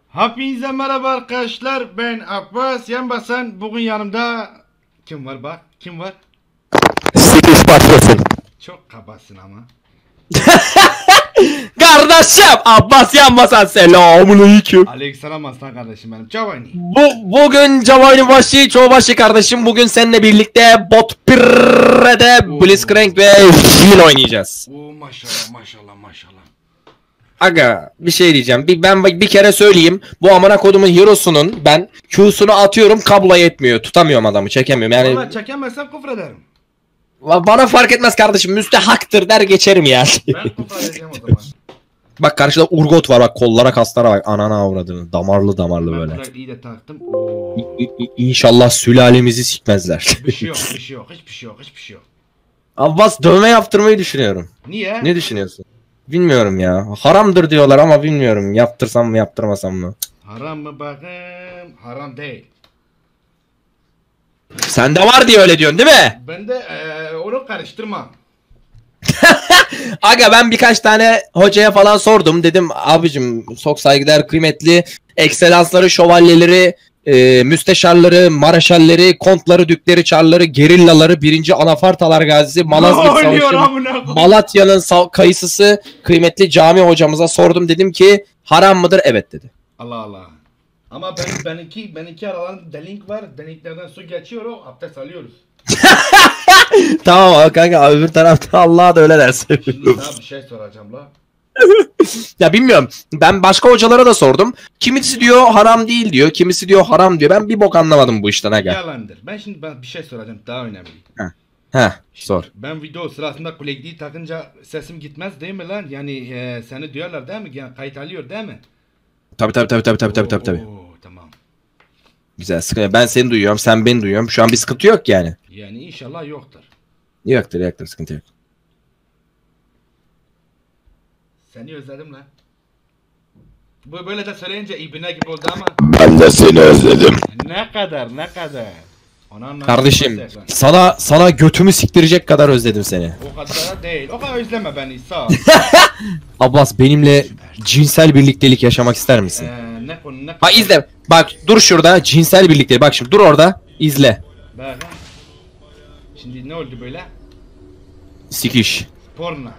Hepinize merhaba arkadaşlar, ben Abbas Yanbasan. Bugün yanımda kim var bak, kim var? Sikiş patlasın. Çok kabasın ama. Kardeşim Abbas Yanbasan, selamünaleyküm. Aleykümselam aslan kardeşim benim. Cavani. Bugün Cavani başı, çoğubaşı kardeşim. Bugün seninle birlikte Bot Pirre'de Blitzcrank ve Heal oynayacağız. Oo maşallah maşallah maşallah. Aga bir şey diyeceğim. Ben bir kere söyleyeyim. Bu amına kodumun hero'sunun ben Q'sunu atıyorum, kablo yetmiyor. Tutamıyorum adamı, çekemiyorum. Yani Valla çekemezsem küfrederim. bana fark etmez kardeşim. Müstehaktır der geçerim ya. Ben küfredeceğim o zaman. Bak karşıda Urgot var, bak kollara kaslara bak, anana avradını, damarlı Ben böyle. kulaklığı da taktım. Oo. İnşallah sülalemizi sikmezler. Bir şey yok, bir şey yok, hiçbir şey yok, hiçbir şey yok. Abbas, dövme yaptırmayı düşünüyorum. Niye? Ne düşünüyorsun? Bilmiyorum ya. Haramdır diyorlar ama bilmiyorum. Yaptırsam mı yaptırmasam mı? Haram mı bakayım? Haram değil. Sende var diye öyle diyorsun değil mi? Ben de onu karıştırmam. Aga ben birkaç tane hocaya falan sordum. Dedim abicim çok saygıdeğer kıymetli ekselansları, şövalyeleri, müsteşarları, maraşalleri, kontları, dükleri, çarları, gerillaları, 1. Anafartalar Gazisi, Malazgirt Savaşı, Malatya'nın kayısısı kıymetli cami hocamıza sordum. Dedim ki haram mıdır? Evet dedi. Allah Allah. Ama benimki aralarında delik var. Deliklerden su geçiyor, o abdest alıyoruz. Tamam kanka, öbür tarafta Allah da öyle dersin. Şimdi sana bir şey soracağım la. Ya bilmiyorum. Ben başka hocalara da sordum. Kimisi diyor haram değil diyor. Kimisi diyor haram diyor. Ben bir bok anlamadım bu işten aga. Yalandır. Ben bir şey soracağım daha önemli. Heh, sor. Ben video sırasında kulaklığı takınca sesim gitmez değil mi lan? Yani seni duyarlar değil mi? Yani kayıt alıyor değil mi? Tabii. Oo, tamam. Güzel, sıkıntı. Ben seni duyuyorum, sen beni duyuyorum. Şu an bir sıkıntı yok yani. Yani inşallah yoktur. Yoktur, sıkıntı yok. Seni özledim lan. Bu böyle de söyleyince ibne gibi oldu ama. Ben de seni özledim. Ne kadar. Kardeşim, sana götümü siktirecek kadar özledim seni. O kadar da değil. O kadar özleme beni, sağ ol. Abbas, benimle cinsel birliktelik yaşamak ister misin? Ne konu ne Ha izle. Bak dur şurada, cinsel birliktelik. Bak şimdi dur orada. İzle. Bak. Şimdi ne oldu böyle? Sikiş. Porno.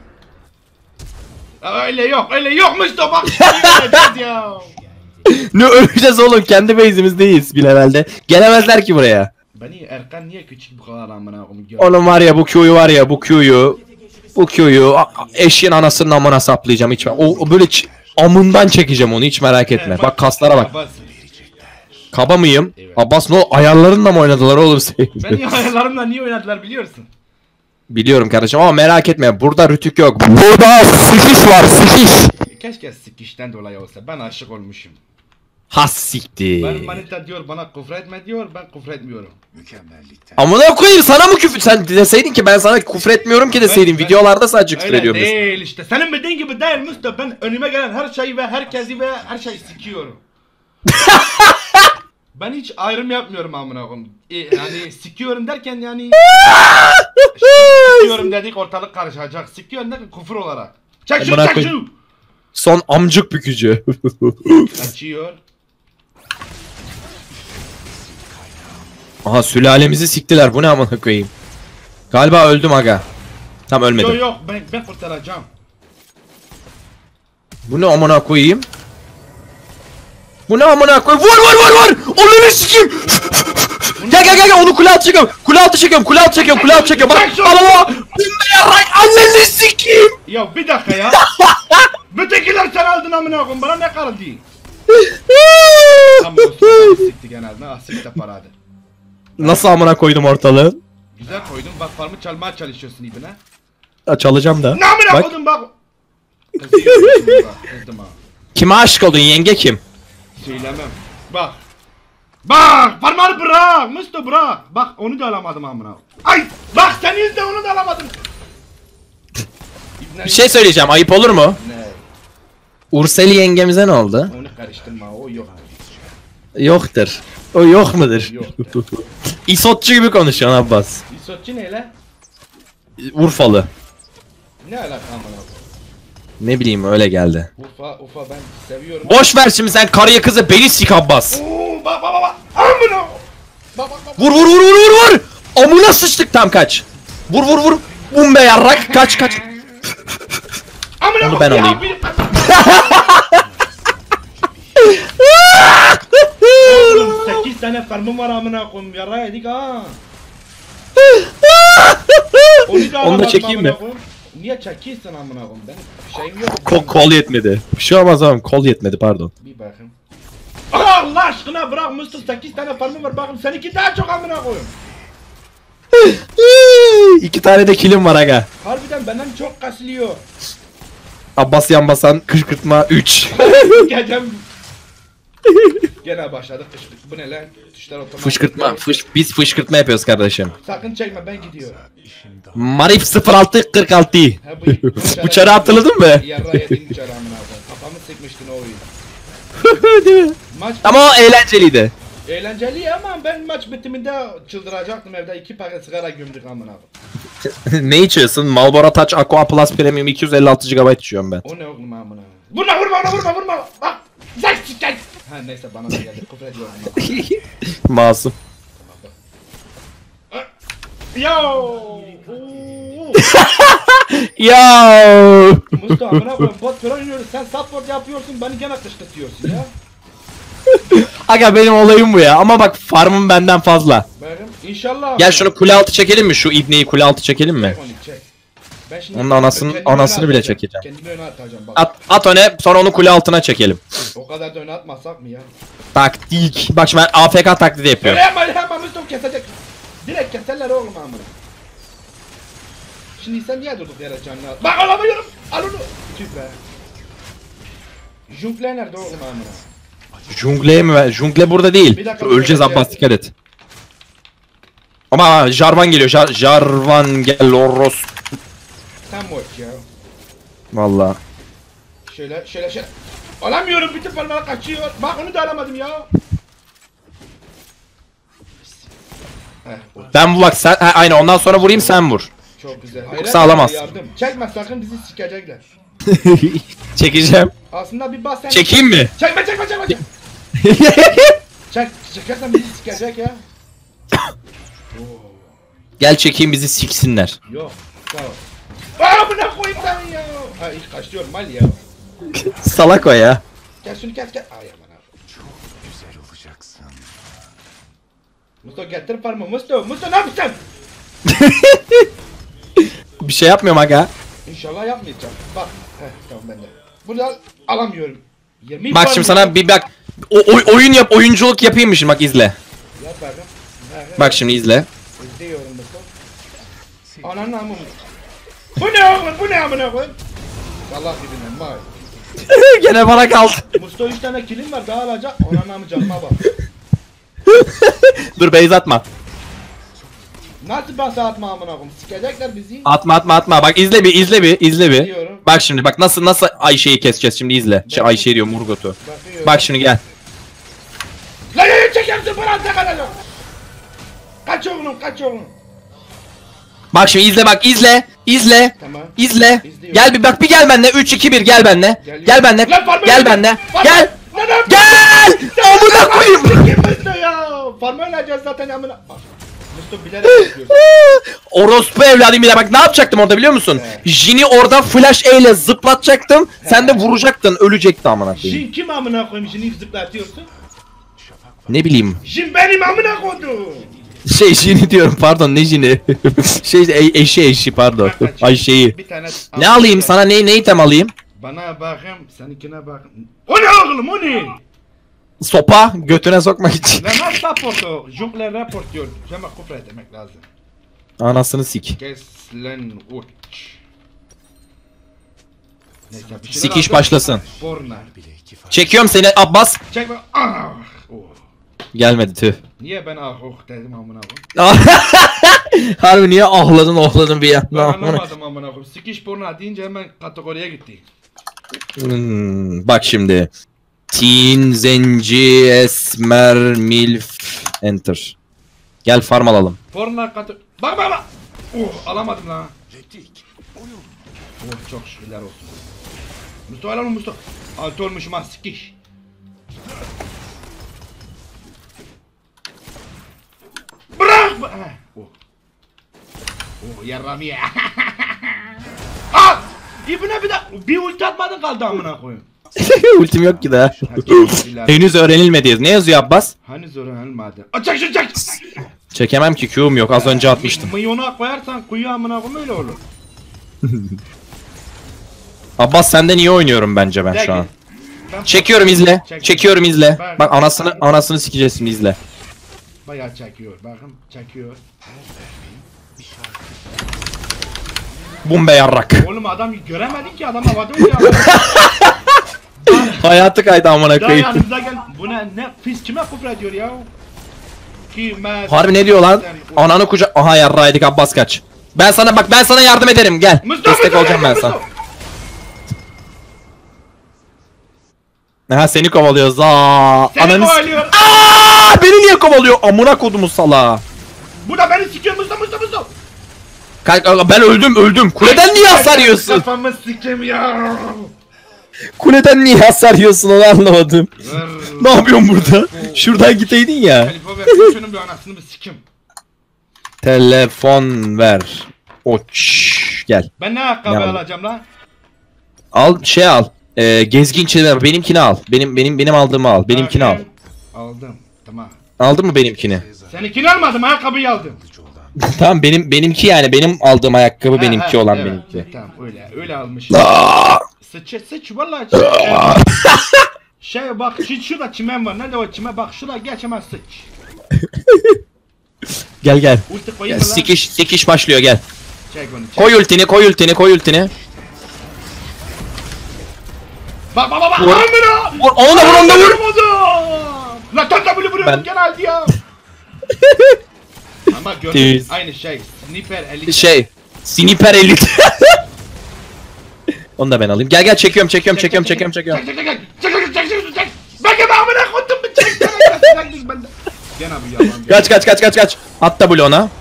Öyle yokmuş da bak şimdi göreceğiz ya. Ne öleceğiz oğlum, kendi base'imizdeyiz bir levelde. Gelemezler ki buraya. Beni Erkan niye küçük bu kadar amına koyayım? Oğlum var ya, bu Q'yu eşin anasının amına saplayacağım hiç. O böyle amından çekeceğim onu, hiç merak etme. Bak kaslara bak. Kaba mıyım? Evet. Abbas, no ayarlarınla mı oynadılar oğlum seni? Beni ayarlarımla niye oynadılar biliyorsun? Biliyorum kardeşim ama merak etme, burada rütük yok. Burada sikiş var, sikiş. Keşke sikişten dolayı olsa, ben aşık olmuşum. Has siktir. Ben manita diyor bana küfretme diyor, ben küfretmiyorum. Amına koyayım, sana mı küfür? Sen deseydin ki ben sana küfretmiyorum ki deseydin. Videolarda sadece küfür öyle ediyorum deseydin. değil işte, senin bildiğin gibi değil Mustafa. Ben önüme gelen her şeyi ve herkesi ve her şeyi sikiyorum. Ben hiç ayrım yapmıyorum amına koyayım. Yani sikiyorum derken yani sikiyorum dedik ortalık karışacak. Sikiyorum derken küfür olarak. Çek şu Amına çek koyayım. şu. Son amcık bükücü. Kaçıyor. Aha, sülalemizi siktiler, bu ne amına koyayım. Galiba öldüm aga. Tam ölmedim. Yok ben kurtaracağım. Bu ne amına koyayım? Bu ne amına koyayım? Vur! Onu sikeyim. Gel onu kule altı çekiyorum. Kule altı çekiyorum. Bak. Allah! Anneni sikeyim. Ya bir dakika ya. Ötekiler sen aldın amına koyayım, bana ne kaldı? Tam o sikti genelde. Ah sikti paradı. Nasıl amına koydum ortalığı? Güzel koydun, bak farmı çalmaya çalışıyorsun ibine. Çalacağım da. Ne amına Bak. koydun bak. Kızıyorum şimdi bak, kızdım ha. Kime aşık oldun, yenge kim? Söylemem. Bak. Bak parmağını bırak Mustafa, bırak. Bak onu da alamadım amına. Ay bak sen izle, onu da alamadım. Bir şey söyleyeceğim, ayıp olur mu? Ne? Urseli yengemize ne oldu? Onu karıştırma, o yok. Yoktur. O yok mudur? Yok. İsotçu gibi konuşuyorsun Abbas. İsotçu ne lan? Urfalı. Ne alaka amına? Ne bileyim öyle geldi. Ufa ben seviyorum. Boş ver şimdi sen karıya kızı beni sik Abbas. Oo bak. Amına. Bak. Vur vur vur vur vur. Amına sıçtık tam kaç. Vur. Bum be yarrak kaç. Amına Onu ben ya, alayım. Oğlum 8 tane farmım var amına koyayım. Yara yedik ha. Onu da çekeyim mi? Niye çekiyorsun amına koyayım? Benim şeyim yok. Kol yetmedi. Bir şey olmaz oğlum kol yetmedi pardon. Bir bakayım. Allah aşkına bırak Mustafa 8 tane farmım var bakın seninki daha çok amına koyayım. 2 tane de kilim var aga. Harbiden benden çok kasılıyor. Abbas yan basan kışkırtma 3. Geleceğim. Gene başladık kışkırt. Bu ne lan? Tuşlar otomatik. Fışkırtma. Biz fışkırtma yapıyoruz kardeşim. Sakın çekme ben gidiyorum. Marif 0646. Ha, Bu çarı hatırladın mı? Yarra yedin çarı amına koyayım. Kafamı sıkmıştın o oyun. Değil mi? Maç Ama o eğlenceliydi. eğlenceli ama ben maç bitiminde çıldıracaktım evde 2 paket sigara gömdük amına koyayım. Ne içiyorsun? Marlboro Touch Aqua Plus Premium 256 GB içiyorum ben. O ne oğlum amına? Vurma. Bak. Zek. Ha neyse bana da geldi. Küfür ediyorum. Masum. Yo. Yo. Mustafa amına koyayım bot falan oynuyoruz. Sen support yapıyorsun beni gene kışkırtıyorsun ya. Aga benim olayım bu ya. Ama bak farmım benden fazla. Benim inşallah. Gel şunu kule altı çekelim mi? Şu ibneyi kule altı çekelim mi? Çek. Ben şimdi Onun anasını bile atacağım. çekeceğim. Kendimi öne atacağım bak. At öne sonra onu kule altına çekelim. O kadar da öne atmasak mı ya? Taktik. Bak şimdi ben AFK taklidi yapıyorum. Öyle yapma Mustafa kesecek. Direkt keserler oğlum amına. Şimdi sen niye durduk yere canını al? Bak alamıyorum. Al onu. Tüh be. Jungle nerede oğlum amına? Jungle mi? Jungle burada değil. Bir dakika, Öleceğiz bir dakika. Abbas dikkat et. Ama Jarvan geliyor. Jarvan gel Oros. Sen boş ya. Valla. Şöyle. Alamıyorum bütün parmağı kaçıyor. Bak onu da alamadım ya. Ben bu bak sen aynen ondan sonra vurayım sen vur. Çok güzel. Yoksa alamazsın. Yardım. Çekme sakın bizi sikecekler. Çekeceğim. Aslında bir bas sen. Çekeyim mi? Çekme. Çekersen bizi sikecek ya. Gel çekeyim bizi siksinler. Yok. Sağ ol. Aa buna koyayım ben ya. Ha ilk kaçıyorum mal ya. Salak o ya. Gel şunu kes. Ay aman abi. Çok güzel olacaksın. Musto getir parmağı. Musto ne yapıyorsun? Bir şey yapmıyorum aga. İnşallah yapmayacağım. Bak. Tamam ben de. Bunu alamıyorum. Yemin Bak şimdi sana bir bak. Oyun yap, oyunculuk yapayım mı şimdi bak izle. Yap bakayım. Bak şimdi izle. İzliyorum Musto. Ananın amı. Bu ne oğlum? Bu ne amına koyayım? Allah birbirinden vay. Gene bana kaldı. Musto 3 tane kilim var daha alacak. Ananın amı canıma bak. Dur beyz atma. Nasıl basa atma amına koyayım? Sikecekler bizi. Atma. Bak izle bir. Biliyorum. Bak şimdi bak nasıl Ayşe'yi keseceğiz şimdi izle. Ayşe diyor Murgot'u. Bakıyorum. Bak şimdi gel. Lan çekersin bana tek Kaç oğlum. Bak şimdi izle bak izle. Tamam. İzle. İzliyorum. Gel bir bak bir gel benimle 3 2 1 gel benimle. Gel benimle. Lan farmı Gel öyle. benimle. Farmı- Gel. Lan Gel. Amına koyayım. Kim Musto ya? Farmı oynayacağız zaten amına. Bak. Musto bilerek yapıyorsun. Orospu evladım ya bak ne yapacaktım orada biliyor musun? Evet. Jin'i orada flash E ile zıplatacaktım. Sen de vuracaktın ölecekti amına koyayım. Jin kim amına koyayım? Jin'i zıplatıyorsun. Ne bileyim. Jin benim amına koydum. Jin'i diyorum pardon ne Jin'i? Eşi pardon. Ayşe'yi. Bir tane. Ne alayım sana ne item alayım? Bana bakayım, seninkine bakayım. O ne oğlum o ne? Sopa götüne sokmak için. Ve nasıl support o? Jungle report diyor. Hemen küfür etmek lazım. Anasını sik. Keslen uç. Neyse bir şeyler Sikiş aldım. başlasın. Borna. Bile iki fark. Çekiyorum seni Abbas. Çekme. Ah. Oh. Gelmedi tüh. Niye ben ah oh dedim amına koyayım? Harbi niye ahladın bir Ben yandan. anlamadım amına koyayım. Sikiş porna deyince hemen kategoriye gitti. Bak şimdi. Teen, Zenci, Esmer, Milf, Enter. Gel farm alalım. Porna kategori. Bak. Oh alamadım lan. Replik. Oyun. Oh çok şükürler olsun. Mustafa lan Mustafa. Altı olmuşum ha sikiş. Bırak! Oh. Oh yarram ya. Al! İbne bir ulti atmadın kaldı amına koyayım. Ultim yok ki daha. Henüz öğrenilmedi. Ne yazıyor Abbas? Hani zor ölmedi. Çek şu çek! Çekemem ki, Q'um yok. Az önce atmıştım. Milyona koyarsan kuyu amına koyayım öyle olur. Abbas senden iyi oynuyorum bence ben şu an. Çekiyorum izle. Çekiyorum izle. Bak anasını sikeceğiz şimdi izle. Bayağı çekiyor. Bakın çekiyor. Bum be yarrak. Oğlum adam göremedik ki adam havada oynuyor. Hayatı kaydı amına Daha koyayım. yanımıza gel. Bu ne fiz kime küfür ediyor ya? Kime? Harbi ne diyor lan? Ananı kucak... Aha yarraydık Abbas kaç. Ben sana yardım ederim gel. Destek olacağım ben sana. Ha seni kovalıyoruz. Seni kovalıyor. Beni niye kovalıyor? Amına kodumu sala. Bu da beni sikiyor Mustafa. Ben öldüm. Kuleden niye hasar yiyorsun? Kafamı sikim ya. Kuleden niye hasar yiyorsun onu anlamadım. Ne yapıyorsun burada? Şuradan giteydin ya. Telefon ver. Şunun bir anasını bir sikim. Telefon ver. Oç gel. Ben ne ayakkabı Ne alacağım lan? Al al. Gezgin çizer. Benimkini al. Benim aldığımı al. Benimkini al. Aldım. Tamam. Aldın mı benimkini? Seninkini almadım. Ayakkabıyı aldım. Tamam benimki yani benim aldığım ayakkabı benimki olan evet. benimki. Tamam öyle almış. Aa! Sıç vallahi şey bak şurada çimen var. Nerede o çimen? Bak şurada geç hemen sıç. Gel. Ulti koyayım mı lan? Sikiş başlıyor gel. Çek onu çek. Koy ultini. Bak. Vur. Amına! Onu da vur. La tata bunu vuruyorum Ben- genel ya. Ama gördün Düz. aynı şey. Sniper 50. Sniper elit. Onu da ben alayım. Gel çekiyorum. Çek. Ben gibi amına koydum bir çek. Gene bu yalan. Kaç. At W ona.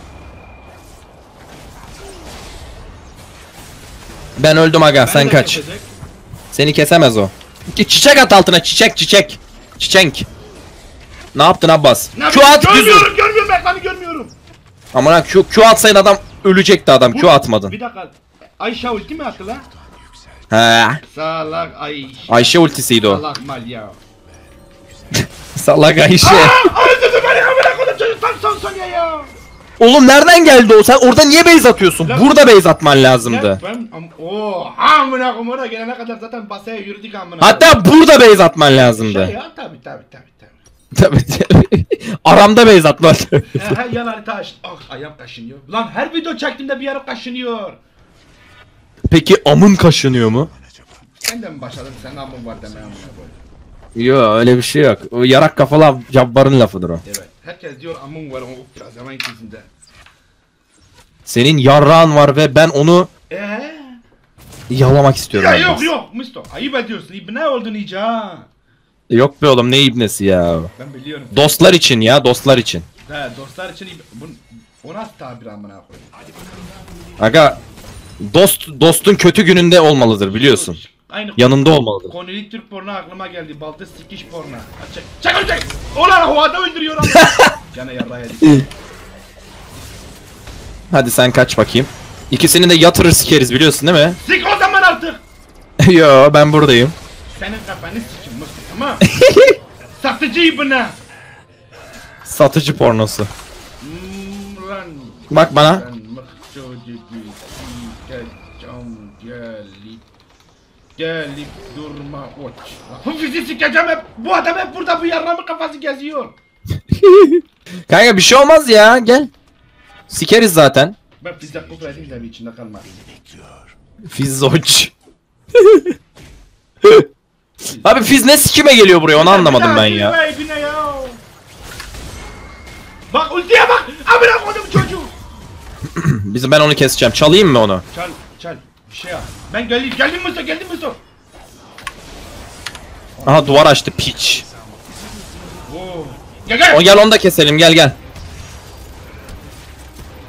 Ben öldüm aga sen kaç. Seni kesemez o. Çiçek at altına çiçek. Ne yaptın Abbas? Q at düzü. Görmüyorum ekranı görmüyorum. Aman Q atsaydın adam ölecekti adam. Q atmadın. Bir dakika. Ayşe ulti mi attı lan? He. Salak Ayşe ultisiydi o. Salak mal ya. Salak Ayşe. Öldürdü beni amına koydum çocuk tam son ya. Oğlum nereden geldi o? Sen orada niye base atıyorsun? Lan- Burada base atman lazımdı. Ben amına koyayım oraya gelene kadar zaten basaya yürüdük amına. Hatta burada base atman lazımdı. Şey ya tabi. Tabii. Aramda base atman. He yan harita aç. Ah ayağım kaşınıyor. Lan her video çektiğimde bir yarım kaşınıyor. Peki amın kaşınıyor mu? Sen de mi başladın? Sen amın var demeye amına koyayım. Yo öyle bir şey yok. O yarak kafalı cabbarın lafıdır o. Evet. Herkes diyor amın var o zaman ikisinde. Senin yarrağın var ve ben onu yalamak istiyorum. Ya Abbas. yok Mustafa. Ayıp ediyorsun. İbne oldun iyice ha. Yok be oğlum ne ibnesi ya. Ben biliyorum. Dostlar için ya dostlar için. He dostlar için o nasıl tabir amına koyayım. Aga dostun kötü gününde olmalıdır biliyorsun. Aynı Yanında olmalıdır. Konulik Türk porno aklıma geldi. Baltı sikiş porno. Çek. Ulan havada öldürüyor ama. Gene yarrağı yedik. Hadi sen kaç bakayım. İkisini de yatırır sikeriz biliyorsun değil mi? Sik o zaman artık. Yo ben buradayım. Senin kafanı sikim Mustafa tamam. Satıcı ibne. Satıcı pornosu. Lan. Bak bana. Ben mıkço gibi gelip durma oç. Fizi sikeceğim hep. Bu adam hep burada bu yarramın kafası geziyor. Kanka bir şey olmaz ya gel. Sikeriz zaten. Ben fizde kufra edeyim de bir içinde kalmaz. Fizzoç. Abi Fiz ne sikime geliyor buraya onu anlamadım ben ya. Ibine ya. Bak ultiye bak. Amına koydum çocuğu. Ben onu keseceğim. Çalayım mı onu? Çal. Bir şey yap. Ben geldim Mustafa. Aha duvar açtı piç. Oo. Gel. O gel onu da keselim gel.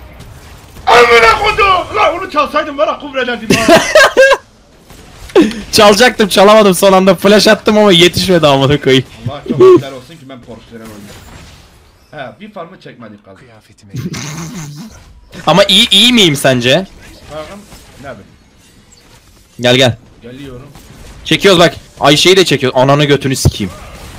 Amına koydum. Lan onu çalsaydım var ya kufrederdim ha. Çalacaktım, çalamadım, son anda flash attım ama yetişmedi amına koyayım. Allah çok güzel olsun ki ben Porsche'lere oynuyorum. He bir farmı çekmedik kaldı. Kıyafetime Ama iyi miyim sence? Bakın ne bileyim. Gel gel. Geliyorum. Çekiyoruz bak. Ayşe'yi de çekiyoruz. Ananı götünü sikeyim.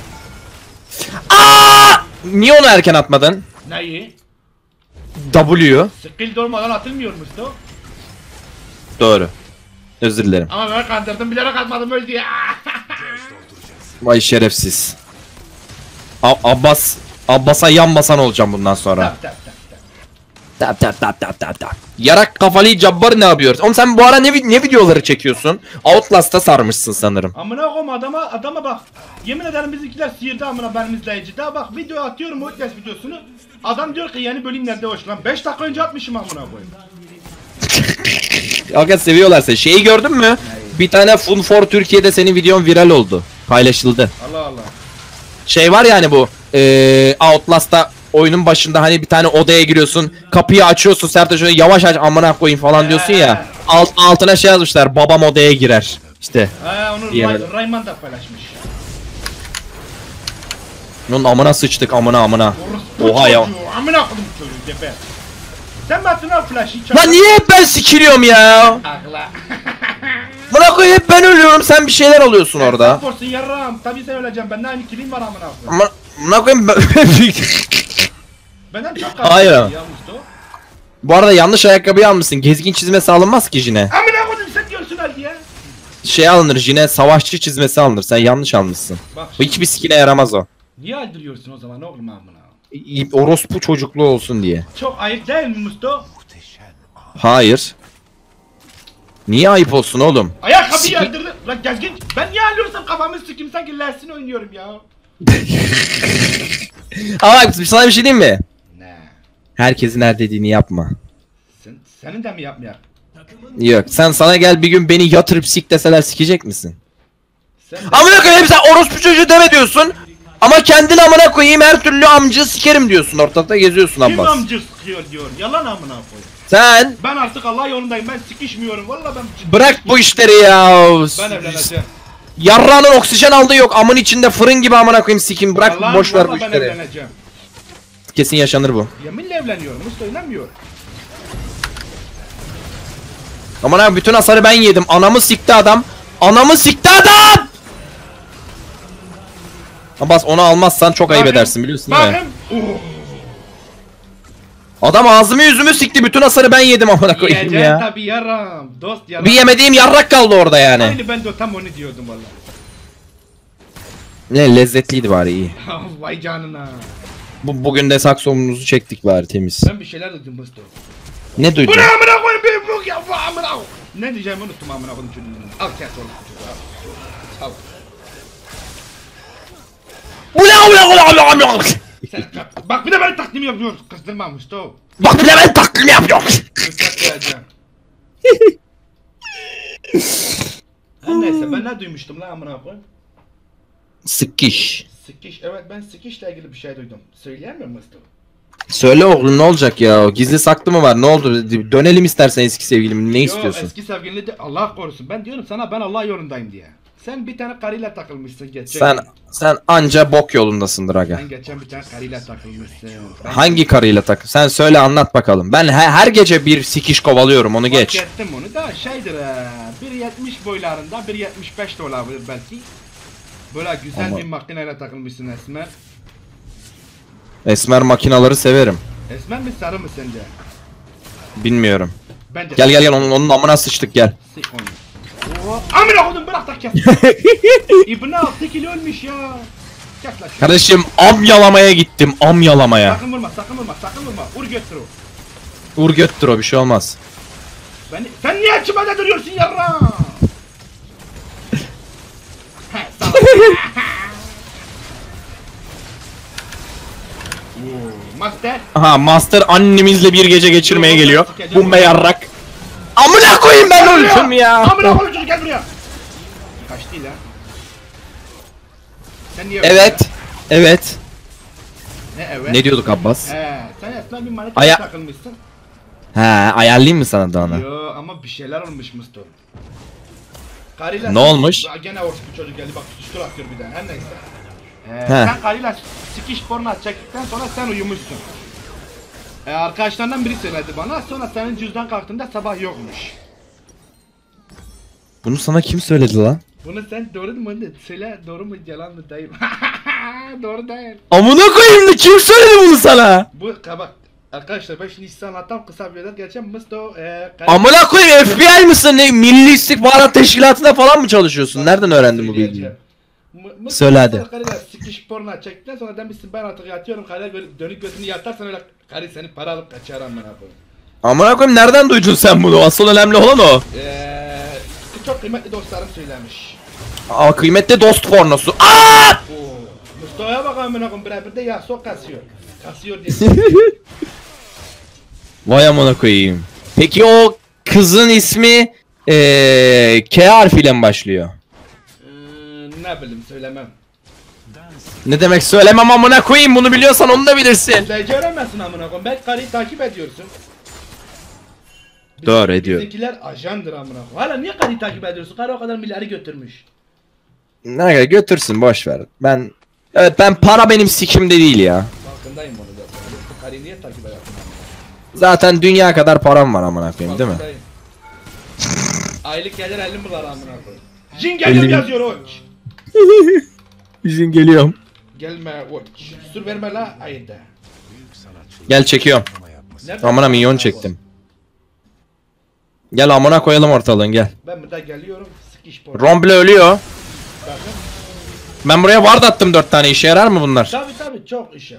Aa! Niye onu erken atmadın? Neyi? W. Skill dolmadan atılmıyormuş da. Doğru. Özür dilerim. Ama ben kandırdım bilerek atmadım öldü ya. Vay şerefsiz. Abbas'a yan basan olacağım bundan sonra. Tap tap tap tap. Tap. Yarak kafalı cabbar ne yapıyoruz? Oğlum sen bu ara ne videoları çekiyorsun? Outlast'a sarmışsın sanırım. Amına koyayım adama bak. Yemin ederim bizimkiler sıyırdı amına benim izleyici. Daha bak video atıyorum Outlast videosunu. Adam diyor ki yeni bölümlerde hoş lan. 5 dakika önce atmışım amına koyayım. Hakikaten seviyorlar seni. Şeyi gördün mü? Bir tane Fun for Türkiye'de senin videon viral oldu. Paylaşıldı. Allah Allah. Şey var yani bu Outlast'ta oyunun başında hani bir tane odaya giriyorsun, kapıyı açıyorsun, Sertaç şöyle yavaş aç amına koyayım falan diyorsun ya. Altına şey yazmışlar, babam odaya girer. İşte. Onu Diyemedim. Rayman da paylaşmış. Onun amına sıçtık amına. Orospu Oha ya. çocuğu, amına koydum çocuğu geber. Sen mi attın lan flash'ı? Lan niye hep ben sikiliyorum ya? Akla. Buna koy hep ben ölüyorum, sen bir şeyler alıyorsun orada. Sporsun yarram. Tabii sen öleceksin. Benden aynı kilim var amına koyayım. Buna koyayım ben... Benden çok Hayır. ya Musto. Bu arada yanlış ayakkabıyı almışsın. Gezgin çizmesi alınmaz ki Jine. Amına koydum sen diyorsun hadi ya. Şey alınır Jine, savaşçı çizmesi alınır. Sen yanlış almışsın. Bak Bu hiçbir sikine yaramaz o. niye öldürüyorsun o zaman oğlum amına? Orospu çocukluğu olsun diye. Çok ayıp değil mi Musto? muhteşem. Hayır. Niye ayıp olsun oğlum? Ayakkabıyı öldürdü. Lan gezgin. Ben niye öldürürsem kafamı sikeyim sanki Lersin oynuyorum ya. Ama bak sana bir şey diyeyim mi? Ne? Herkesin her dediğini yapma. Senin de mi yapmayak? Yok, sana gel bir gün beni yatırıp sik deseler sikecek misin? Sen de... Amına koyayım, sen orospu çocuğu deme diyorsun. Ama kendin amına koyayım her türlü amcı sikerim diyorsun, ortalıkta geziyorsun Kim Abbas. amcı sıkıyor diyor. Yalan amına koy. Sen Ben artık Allah yolundayım. Ben sikişmiyorum. Vallahi ben ciddi bırak bu işleri ya. Ben evleneceğim. Yarrağının oksijen aldığı yok, amın içinde fırın gibi amına koyayım sikim, bırak Vallahi- boş ver bu vallahi ben işleri. evleneceğim. Kesin yaşanır bu. Yeminle evleniyorum. Musto inanmıyor. Aman abi bütün hasarı ben yedim. Anamı sikti adam. Anamı sikti adam. Abbas onu almazsan çok ayıp edersin biliyorsun değil mi? Bakın. Adam ağzımı yüzümü sikti. Bütün hasarı ben yedim amına koyayım Yiyeceksin ya. tabi yaram. Dost yaram. Bir yemediğim yarrak kaldı orada yani. Aynı ben de tam onu diyordum valla. Ne lezzetliydi bari, iyi. Vay canına. Bugün de saksonumuzu çektik bari, temiz. Ben bir şeyler duydum Musto. Ne duydun? Bu ne amına koyayım bir bu ya bu amına koyayım. Ne diyeceğimi unuttum amına koyayım çocuğunu. Al kes oğlum çocuğu al. Al. Ula! Sen bak bir de ben takdim yapıyor. Kızdırma Musto. Bak bir de ben takdim yapıyorum. Kısmet koyacağım. Her neyse ben ne duymuştum lan amına koyayım? Sıkış. Sikiş evet ben sikişle ilgili bir şey duydum. Söyleyemiyor Musto? Söyle oğlum, ne olacak ya? Gizli saklı mı var? Ne oldu? Dönelim istersen eski sevgilim. Ne istiyorsun? Eski sevgilini de Allah korusun. Ben diyorum sana ben Allah yolundayım diye. Sen bir tane karıyla takılmışsın geçen. Sen anca bok yolundasındır aga. Sen geçen bir tane karıyla takılmışsın. Ben Hangi karıyla tak? Sen söyle, anlat bakalım. Ben her gece bir sikiş kovalıyorum, onu geç. Fark ettim onu da şeydir 1.70 boylarında 1.75 de olabilir belki. Böyle güzel Ama- bir makineyle takılmışsın Esmer. Esmer makinaları severim. Esmer mi sarı mı sence? Bilmiyorum. Bence Gel onun amına sıçtık gel. Sik onu. Oo, amına koydum bırak da kes. İbne 6 kilo ölmüş ya. Kes lan şunu. Kardeşim am yalamaya gittim, am yalamaya. Sakın vurma sakın vurma sakın vurma. Vur götür o. Vur göttür o, bir şey olmaz. Sen niye çimende duruyorsun yarra? He sağ ol. Oo, Master. Aha, Master annemizle bir gece geçirmeye geliyor. Bu yarrak. Amına koyayım ben öldüm ya. Amına koyayım çocuk gel buraya. Kaçtı lan. Sen niye Evet. Evet. Ne evet? Ne diyorduk Abbas? Sen Esmer bir manita Aya- takılmışsın. He, ayarlayayım mı sana da onu? Yo ama bir şeyler olmuş Mustafa. Karıyla Ne olmuş? Gene orospu çocuk geldi bak tutuştur atıyor bir daha her neyse. He. Sen karıyla sikiş porno çektikten sonra sen uyumuşsun. Arkadaşlarından biri söyledi bana sonra senin cüzdan kalktığında sabah yokmuş. Bunu sana kim söyledi lan? Bunu sen doğru mu söyle doğru mu yalan mı değil. Doğru değil. Amına koyayım da kim söyledi bunu sana? Bu bak arkadaşlar ben şimdi size anlattım kısa bir yerden geçen Musto Amına koyayım FBI mısın ne? Milli İstihbarat Teşkilatı'nda falan mı çalışıyorsun? Nereden öğrendin bu bilgiyi? Söyle hadi. Karıyla sikiş porno çektikten sonra demişsin ben artık yatıyorum karıyla dönük gözünü yatarsan öyle karı seni para alıp kaçar amına koyayım. Amına koyayım nereden duydun sen bunu? Asıl önemli olan o. Çok kıymetli dostlarım söylemiş. Aa kıymetli dost pornosu. Aa! Mustafa'ya bak amına koyayım birebir de Yasuo kasıyor. Kasıyor diye. Vay amına koyayım. Peki o kızın ismi K harfiyle mi başlıyor? Ne bileyim söylemem. Ne demek söylemem amına koyayım bunu biliyorsan onu da bilirsin. İzleyici öğrenmesin amına koyayım. Belki karıyı takip ediyorsun. Doğru ediyorum. Bizimkiler ajandır amına koyayım. Hala niye karıyı takip ediyorsun? Karı o kadar milyarı götürmüş. Ne götürsün boş ver. Ben para benim sikimde değil ya. Farkındayım onu zaten. Bu karıyı niye takip ediyorsun? Zaten dünya kadar param var amına koyayım değil mi? Farkındayım. Aylık gelir 50 milyar amına koyayım. Jin geliyor 50 yazıyor oç. İzin geliyorum. Gelme oç. Sür verme la ayda. Gel çekiyorum. Nerede? Amına milyon çektim. Gel amına koyalım ortalığın gel. Ben burada geliyorum. Sikiş porno. Romble ölüyor. Bakın. Ben buraya ward attım 4 tane işe yarar mı bunlar? Tabi çok işe.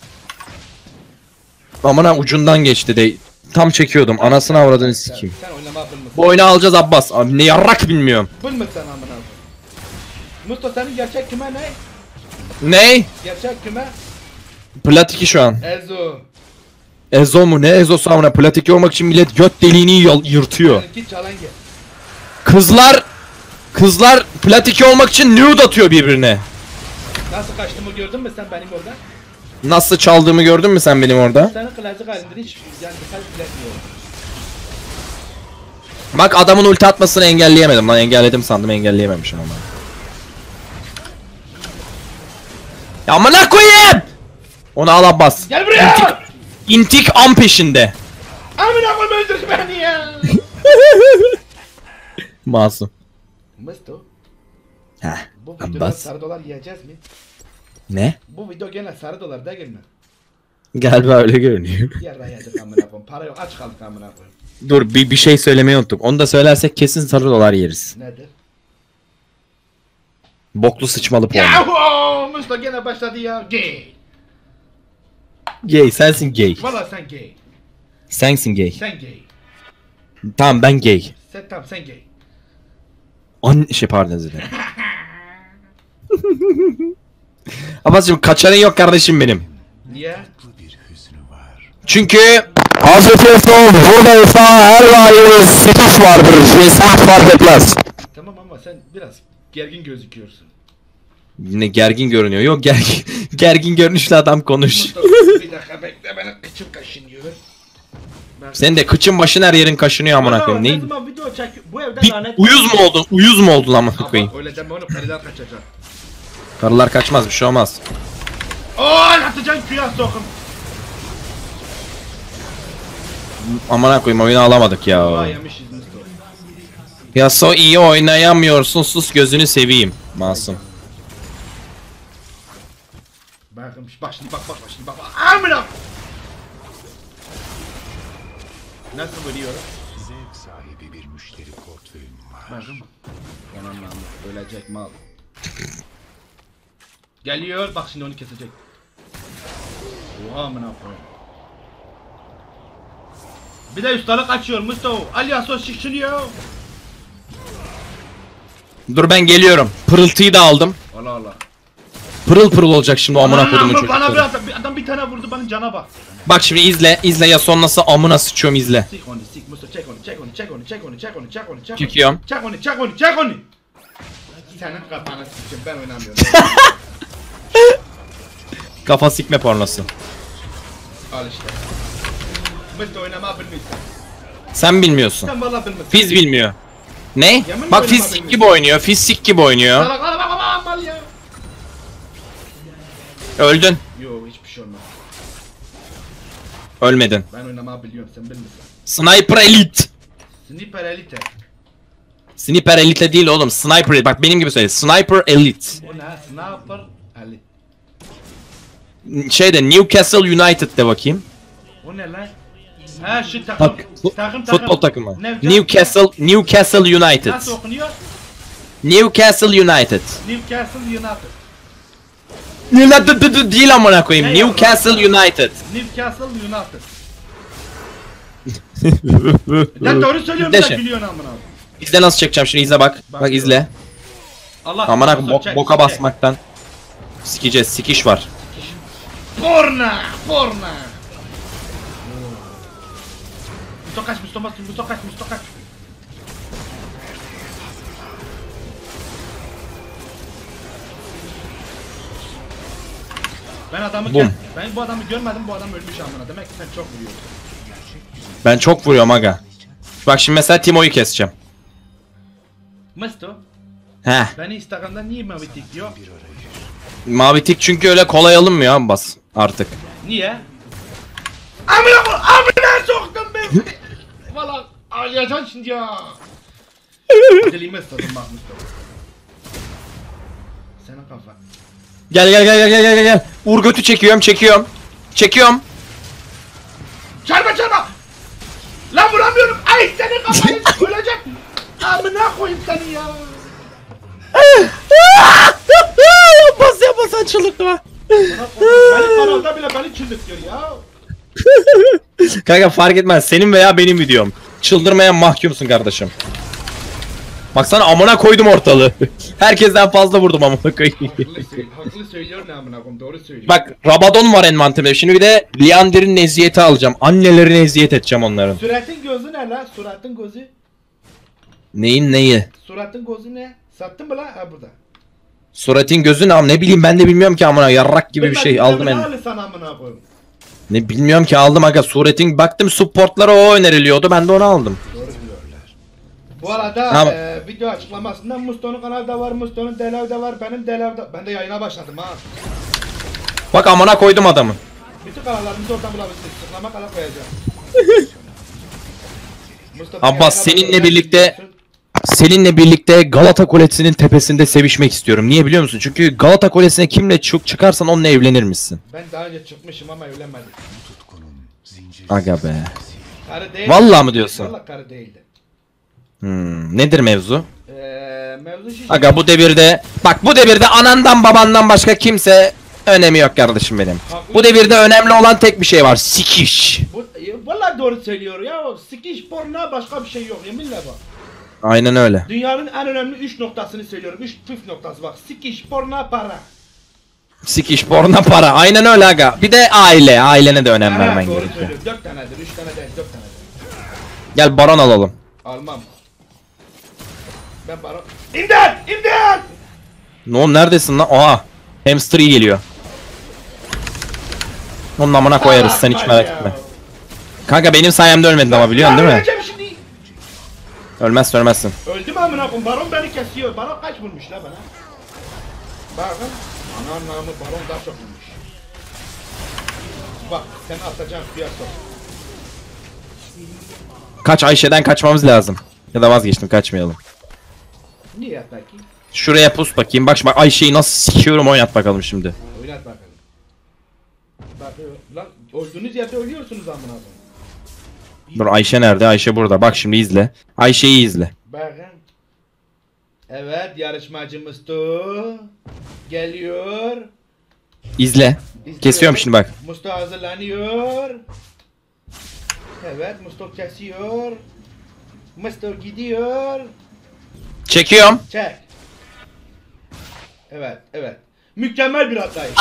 Amına ucundan geçti de. Tam çekiyordum. Anasını avradını sikeyim. Sen oynama bilmesin. Bu oyunu alacağız Abbas. Abi ne yarrak bilmiyorum. Bilmesin amına koyayım. Mustafa senin gerçek küme ne? Ne? Gerçek küme Plat 2 şu an. Ezo. Ezo mu ne Ezo'su amına plat 2 olmak için millet göt deliğini yırtıyor. Git çalan gel. Kızlar plat 2 olmak için nude atıyor birbirine. Nasıl kaçtığımı gördün mü sen benim orada? Nasıl çaldığımı gördün mü sen benim orada? Senin klasik halinde hiç yani dikkat etmiyorum. Bak adamın ulti atmasını engelleyemedim lan engelledim sandım engelleyememişim ama. Ya amına koyayım! Onu al Abbas. Gel buraya! İntikam peşinde. Amına koyma öldür beni ya! Masum. Musto, Heh. bu videoda Abbas. sarı dolar yiyeceğiz mi? Ne? Bu video gene sarı dolar değil mi? Galiba öyle görünüyor. Yerden yedik amına koyayım. Para yok aç kaldık amına koyayım. Dur bir şey söylemeyi unuttuk. Onu da söylersek kesin sarı dolar yeriz. Nedir? Boklu sıçmalı porno. Yahu! Musto gene başladı ya. Gay. Gay sensin gay. Valla sen gay. Sensin gay. Sen gay. Tamam ben gay. Sen gay. Pardon özür dilerim. Abbas'cığım kaçarın yok kardeşim benim. Niye? Bir hüznü var. Çünkü Hazreti Efron buradaysa her daim sıkış vardır. Saat fark etmez. Tamam ama sen biraz gergin gözüküyorsun. Ne gergin görünüyor. Yok gergin görünüşlü adam konuş. Mustafa bir dakika bekle benim kıçım kaşınıyor. Senin de kıçın başın her yerin kaşınıyor amına koyayım. Ne Ne? zaman video çek bu evde Bir lanet. uyuz mu oldun? Uyuz mu oldun amına Ama koyayım? öyle deme onu karılar kaçacak. Karılar kaçmaz bir şey olmaz. Oo atacaksın kıyas sokum. Amına koyayım oyunu alamadık ya. Aa yemişiz Mustafa. Ya so iyi oynayamıyorsun sus gözünü seveyim. Masum. Bakın bak şimdi bak şimdi bak. Amına. Nasıl vuruyor? Zevk sahibi bir müşteri portföyüm var. Bakın. Anam ölecek mal. Geliyor bak şimdi onu kesecek. Oha amına koyayım. Bir de ustalık açıyor Mustafa. Alyasos şişiriyor. Dur ben geliyorum. Pırıltıyı da aldım. Allah Allah. Pırıl pırıl olacak şimdi o amına kodumun Bana çocukları. bir adam bir tane vurdu bana cana bak. Bak şimdi izle ya son nasıl amına sıçıyorum izle. Sik onu sik Mustafa çek onu. Çekiyorum. Çek onu. Senin kafanı sikeyim ben oynamıyorum. Kafa sikme pornosu. Al işte. Mustafa oynama bilmiyorsun. Sen bilmiyorsun. Sen valla bilmiyorsun. Fiz bilmiyor. Ne? Yemin Bak ederim fisik haberim gibi oynuyor. Fisik gibi oynuyor. Salak bak mal ya. Öldün. Yo hiçbir şey olmaz. Ölmedin. Ben oynamayı biliyorum sen bilmiyorsun. Sniper Elite. Sniper Elite. Sniper Elite değil oğlum. Sniper Elite. Bak benim gibi söyle. Sniper Elite. O ne? Sniper Elite. Şeyde Newcastle United de bakayım. O ne lan? Ha şu takım. Bak takım. futbol takımı. Ne- Newcastle United. Nasıl okunuyor? Newcastle United. Newcastle United. United değil amına koyayım. Ne Newcastle United. Newcastle United. Lan doğru söylüyorum De da şey. biliyorsun amına. İzle nasıl çekeceğim şimdi izle bak. Bak izle. Allah Amına korusun, koyayım çek, boka çek. basmaktan. Sikeceğiz. Sikiş var. Porna! Porna! Musto kaç, Musto kaç, Musto kaç, Musto kaç. Ben adamı Bum. ben bu adamı görmedim, bu adam ölmüş amına. Demek ki sen çok vuruyorsun. Ben çok vuruyorum aga. Bak şimdi mesela Timo'yu keseceğim. Musto, Heh. beni Instagram'da niye mavi tik diyor? Mavi tik çünkü öyle kolay alınmıyor abi bas artık. Niye? Amına soktum ben. Valla ağlayacaksın şimdi ya. Dilime ısladım bak Musto. Senin kafa. Gel. Uğur götü çekiyorum. Çekiyorum. Çarpma! Lan vuramıyorum! Ay senin kafanı ölecek! Amına koyayım seni ya! Bas çıldırttı ha. Beni kanalda bile beni çıldırtıyor ya! Kanka fark etmez senin veya benim videom. Çıldırmaya mahkumsun kardeşim. Baksana amına koydum ortalığı. Herkesten fazla vurdum amına koyayım. Haklı söylüyor ne amına koyayım, doğru söylüyor. Bak Rabadon var envanterimde. Şimdi bir de Liander'in eziyeti alacağım. Annelerin eziyet edeceğim onların. Suratın gözü ne la? Suratın gözü? Neyin neyi? Suratın gözü ne? Sattın mı la? Ha burada. Suratın gözü ne bileyim ben de bilmiyorum ki amına yarrak gibi bir şey aldım en. en. Al sana amına koyayım. Ne bilmiyorum ki aldım aga suretin baktım supportlara o öneriliyordu ben de onu aldım. Bu arada Tamam. video açıklamasında Musto'nun kanalda var, Musto'nun Delev'de var, benim Delev'de. Ben de yayına başladım ha. Bak amına koydum adamı. Bütün kanallarımızı oradan bulabilirsiniz. Tıklama kanal koyacağım. Mustafa Abbas yayına seninle başladı, birlikte biliyorsun. seninle birlikte Galata Kulesi'nin tepesinde sevişmek istiyorum. Niye biliyor musun? Çünkü Galata Kulesi'ne kimle çıkarsan onunla evlenir misin? Ben daha önce çıkmışım ama evlenmedim. Tutkunun zincir Aga be. Karı değil. Vallahi mı diyorsun? Vallahi karı değildi. Nedir mevzu? Mevzu şu. Aga bu devirde bak bu devirde anandan babandan başka kimse önemi yok kardeşim benim. Bu devirde önemli olan tek bir şey var. Sikiş. Vallahi doğru söylüyor ya. Sikiş porno başka bir şey yok. Yeminle bak. Aynen öyle. Dünyanın en önemli 3 noktasını söylüyorum. 3 püf noktası bak. Sikiş, porno, para. Sikiş, porno, para. Aynen öyle aga. Bir de aile. Ailene de önem vermen Doğru gerekiyor. söylüyorum. 4 tanedir, 3 tane değil, 4 tanedir. Gel baron alalım. Almam. Ben baro... İmdat! İmdat! Oğlum neredesin lan? Oha. Hamster iyi geliyor. Onun amına koyarız sen hiç merak etme. Kanka benim sayemde ölmedin ama biliyorsun değil mi? Öleceğim şimdi. Ölmezsin. Öldüm amına koyayım. Baron beni kesiyor. Baron kaç vurmuş la bana? Bakın. Anan namı baron daha çok vurmuş. Bak sen atacağın suya sok. Kaç Ayşe'den kaçmamız lazım. Ya da vazgeçtim kaçmayalım. Niye peki? Şuraya pus bakayım. Bak bak Ayşe'yi nasıl sikiyorum oynat bakalım şimdi. Oynat bakalım. Bak lan öldüğünüz yerde ölüyorsunuz amına koyayım. Dur Ayşe nerede? Ayşe burada. Bak şimdi izle. Ayşe'yi izle. Bakın. Evet yarışmacımız tu geliyor. İzle. İzliyor. Kesiyorum şimdi bak. Musto hazırlanıyor. Evet Musto kesiyor. Musto gidiyor. Çekiyorum. Çek. Evet. Mükemmel bir atlayış.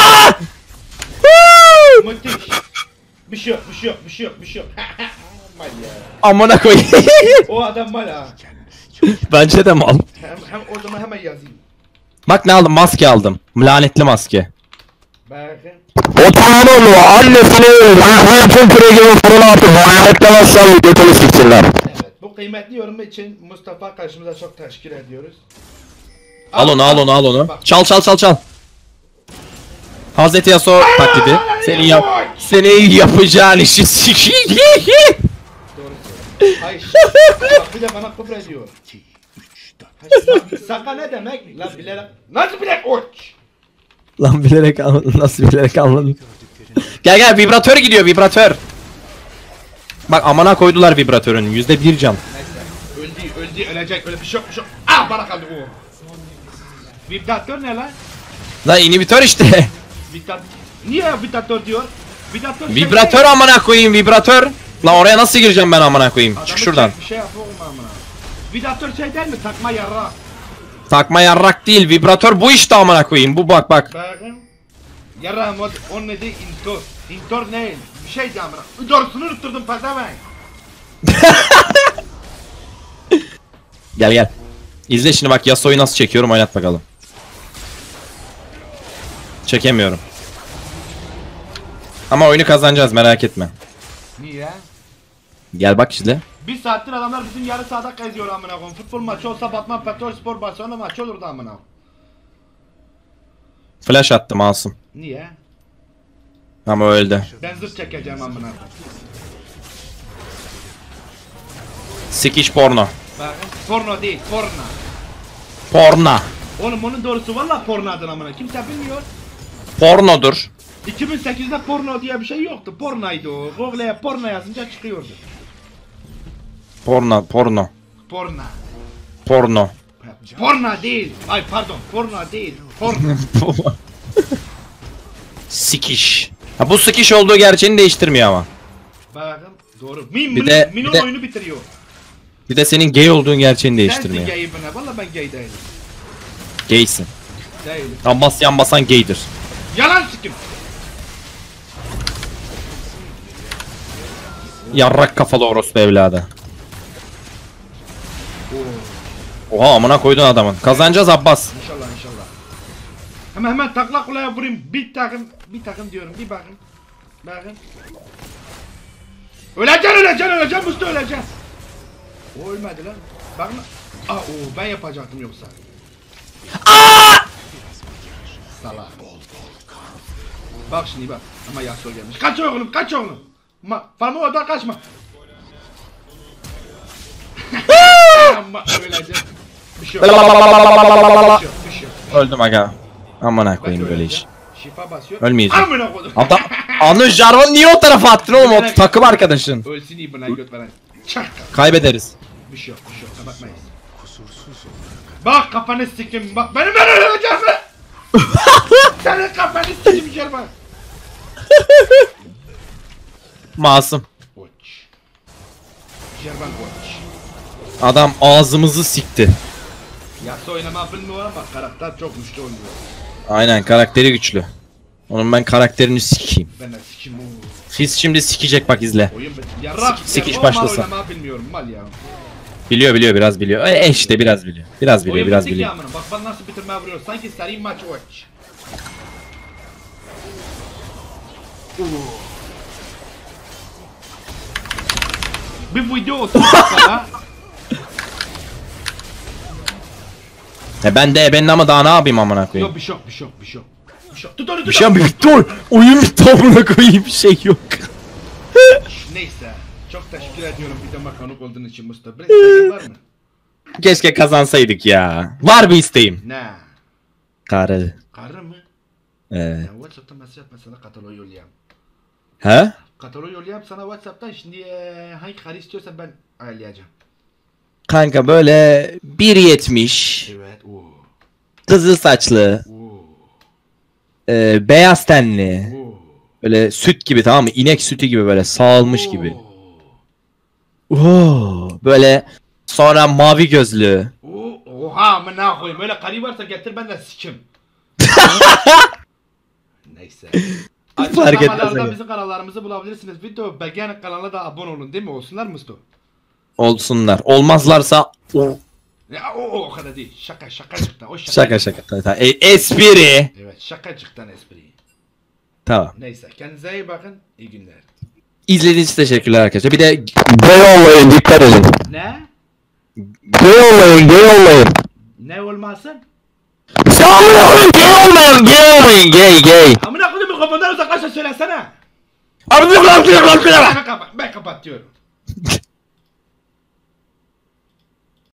Müthiş. Bir şey yok. Mal ya. Amına koyayım. O adam mal ha. Bence de mal. Hem o zaman hemen yazayım. Bak ne aldım? Maske aldım. Lanetli maske. Bakın. O tamamı annesini hayatın püreci fırına atıp lanetlemezsen götünü siksinler. Evet bu kıymetli yorumu için Mustafa karşımıza çok teşekkür ediyoruz. Al onu al onu al onu. Bak. Çal çal çal çal. Hazreti Yasuo taklidi. Senin yapacağın işi sikiyim. Doğru söylüyor. Ay bak bir de bana küfür ediyor. 2, 3, 4. Ay, Saka ne demek? Lan bilerek. Nasıl bilerek uç? Lan bilerek nasıl bilerek anladım. Gel gel vibratör gidiyor vibratör. Bak amana koydular vibratörün %1 can. Neyse. Öldü ölecek öyle bir şey yok bir şey yok. Ah bana kaldı bu. Vibratör ne lan? Lan inhibitör işte. Vibratör. Niye vibratör diyor? Vibratör şey Vibratör amına koyayım vibratör. Lan oraya nasıl gireceğim ben amına koyayım? Çık Adamı şuradan. Bir şey yapıyor amına. Vibratör şey değil mi? Takma yarra. Takma yarrak değil vibratör bu işte amına koyayım. Bu bak bak. Bakın. Yarra mod on ne de intor. İntor ne? Bir şey de amına. Doğrusunu unutturdum fazla ben. Gel gel. İzle şimdi bak Yasuo'yu nasıl çekiyorum oynat bakalım. Çekemiyorum. Ama oyunu kazanacağız merak etme. Niye? Gel bak işte. Bir saattir adamlar bizim yarı sahada geziyor amına koyayım. Futbol maçı olsa Batman Petrol Spor Barcelona maçı olurdu amına. Flash attı masum. Niye? Ama öldü. Ben zırt çekeceğim amına. Sikiş porno. Bakın porno değil porno. Porna. Oğlum onun doğrusu valla pornodur amına. Kimse bilmiyor. Pornodur. 2008'de porno diye bir şey yoktu. Pornoydu o. Google'ye porno yazınca çıkıyordu. Porno. Porno. Porno. Porno değil. Ay pardon. Porno değil. Porno. Sikiş. Ha bu sikiş olduğu gerçeğini değiştirmiyor ama. Bakın doğru. Minor bir de- oyunu bitiriyor. Bir de senin gay olduğun gerçeğini Sensin değiştirmiyor. gay bana. Valla ben gay değilim. Gaysin. Değilim. Yan basan gaydir. Yalan sikim. Yarrak kafalı orospu evladı. Oha amına koydun adamın. Kazanacağız Abbas. İnşallah inşallah. Hemen takla kulaya vurayım. Bir takım diyorum. Bir bakın. Bakın. Öleceksin Mustafa öleceksin. O ölmedi lan. Bakın. Ben yapacaktım yoksa. Salak. Bak şimdi bak. Ama Yasuo gelmiş. Kaç oğlum. Farma orada kaçma. Ama öleceğim. Bir şey yok. Bir şey yok. Öldüm aga. Amına Ben koyayım böyle iş. öleceğim. Şifa basıyor. Ölmeyeceğim. Amına koydum. Adam Anu Jarvan niye o tarafa attın oğlum o takım arkadaşın? Ölsün ibına göt veren. Çak. Kaybederiz. Bir şey yok. Kapatmayız. Bak kafanı sikim. Bak ben öleceğim mi? Senin kafanı sikim Jerman. Masum. Koç. Jerman koç. Adam ağzımızı sikti. Yasa oynama bilmiyor ama karakter çok güçlü oynuyor. Aynen karakteri güçlü. Onun ben karakterini sikeyim. Ben de sikim o. Fizz şimdi sikecek bak izle. Oyun yarrak. Sikiş mal başlasın. oynama bilmiyorum mal ya. Biliyor biraz biliyor. İşte biraz biliyor. Biraz bitik biliyor. ya amına. Bak bana nasıl bitirmeye vuruyor. Sanki seri maç koç. Bir video 30 dakika. Ben de ama daha ne yapayım amına koyayım. Yok bir şey yok. Tut onu. Bir şey bitti. Oyun bitti amına koyayım bir şey yok. Neyse. Çok teşekkür ediyorum videoma konuk olduğun için Mustafa. Bir isteğin var mı? Keşke kazansaydık ya. Var bir isteğim. Ne? Karı. Karı mı? Evet. Ya WhatsApp'tan mesaj atma sana kataloğu yollayayım. He? Kataloğu yollayayım sana WhatsApp'tan şimdi hangi karı istiyorsan ben ayarlayacağım. Kanka böyle 1.70 Evet. kızıl saçlı beyaz tenli böyle süt gibi tamam mı? İnek sütü gibi böyle sağılmış gibi. Böyle sonra mavi gözlü. Oha amına koyayım öyle karı varsa getir ben de sikim. Neyse. Fark etmez. Açıklamalarda bizim kanallarımızı bulabilirsiniz. Video Begen kanalına da abone olun değil mi? Olsunlar mı Mustafa? Olsunlar. Olmazlarsa Ya o kadar değil. Şakacıktan. O şaka. Tamam. Espri. Evet şakacıktan espri. Tamam. Neyse kendinize iyi bakın. İyi günler. İzlediğiniz için teşekkürler arkadaşlar. Bir de Beyoğlu'ya dikkat edin. Ne? Gay olmayın, gay olmayın. Ne olmasın? Sen amına koyayım gay olmayın, gay olmayın, gay. Amına koyayım mikrofondan uzaklaşa söylesene. Amına koyayım. Ben kapatıyorum.